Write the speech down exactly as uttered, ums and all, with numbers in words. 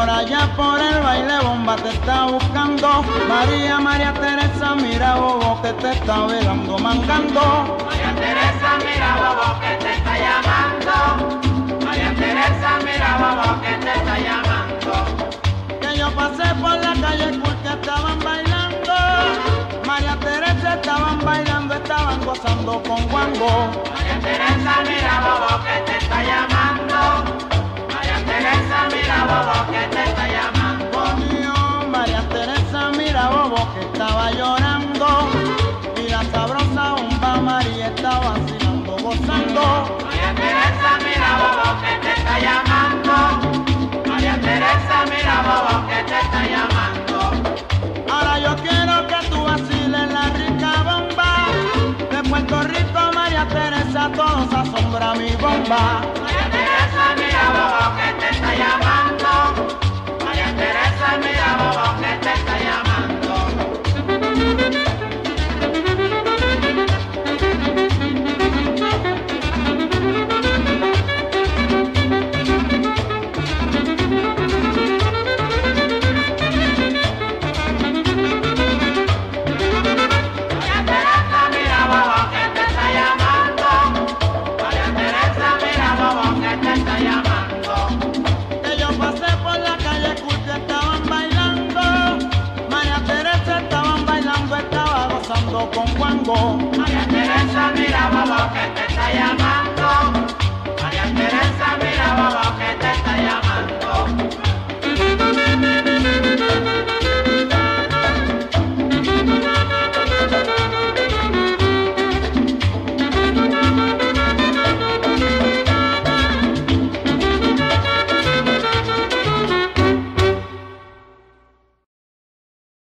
por allá por el baile bomba te está buscando. María, María Teresa, mira bobo que te está velando, mangando. María Teresa, mira bobo que te está llamando. María Teresa, mira bobo que te está llamando. Que yo pasé por la calle cool que estaban bailando. María Teresa estaban bailando, estaban gozando con guango. María Teresa, mira bobo que te está llamando. María Teresa, mira bobo que te está llamando. Dios, María Teresa, mira bobo que estaba llorando. Y la sabrosa bomba María estaba vacilando, gozando. María Teresa, mira bobo que te está llamando. María Teresa, mira bobo que te está llamando. Ahora yo quiero que tú vaciles la rica bomba. De Puerto Rico a María Teresa todos asombra mi bomba. María Teresa, mira bobo que te está llamando. María Teresa, mira bobo que te está llamando. Con guango. María Teresa, mira bobo que te está llamando.